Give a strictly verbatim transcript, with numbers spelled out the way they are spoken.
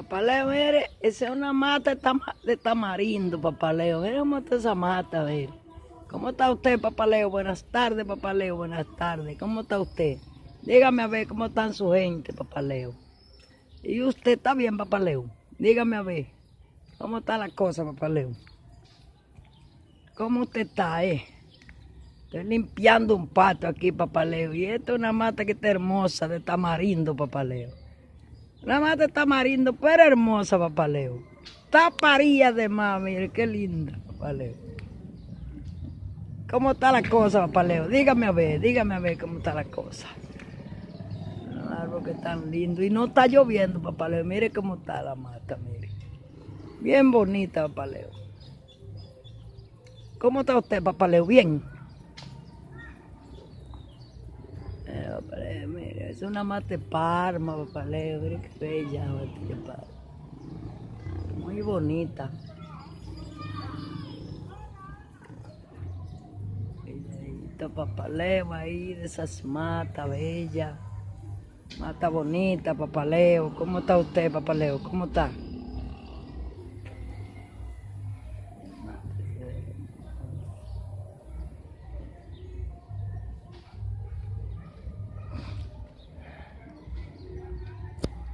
Papá Leo, mire, esa es una mata de, tama de tamarindo, Papá Leo. Mire cómo está esa mata, a ver. ¿Cómo está usted, Papá Leo? Buenas tardes, Papá Leo, buenas tardes. ¿Cómo está usted? Dígame a ver cómo están su gente, Papá Leo. ¿Y usted está bien, Papá Leo? Dígame a ver, ¿cómo está la cosa, Papá Leo? ¿Cómo usted está, eh? Estoy limpiando un pato aquí, Papá Leo. Y esta es una mata que está hermosa de tamarindo, Papá Leo. Una mata de tamarindo, pero hermosa, Papá Leo. Taparía de más, mire, qué linda, Papá Leo. ¿Cómo está la cosa, Papá Leo? Dígame a ver, dígame a ver cómo está la cosa. Un árbol que tan lindo. Y no está lloviendo, Papá Leo. Mire cómo está la mata, mire. Bien bonita, Papá Leo. ¿Cómo está usted, Papá Leo? Bien. Eh, Papá Leo, mire, es una mata de Parma, Papá Leo. Mire qué bella mata de Parma. Muy bonita. Está Papá Leo ahí, de esas matas bellas. Mata bonita, Papá Leo. ¿Cómo está usted, Papá Leo? ¿Cómo está?